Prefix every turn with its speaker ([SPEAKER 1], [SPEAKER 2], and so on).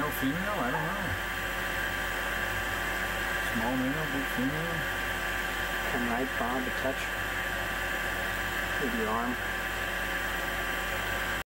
[SPEAKER 1] Male, female, I don't know. Small male, big female.
[SPEAKER 2] Come right, Bob, a touch with your arm.